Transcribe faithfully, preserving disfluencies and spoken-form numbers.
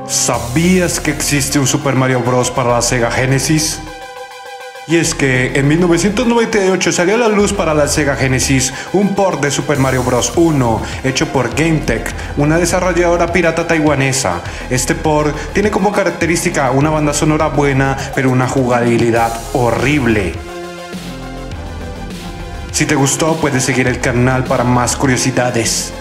¿Sabías que existe un Super Mario Bros. Para la Sega Genesis? Y es que en mil novecientos noventa y ocho salió a la luz para la Sega Genesis un port de Super Mario Bros. uno hecho por GameTek, una desarrolladora pirata taiwanesa. Este port tiene como característica una banda sonora buena, pero una jugabilidad horrible. Si te gustó, puedes seguir el canal para más curiosidades.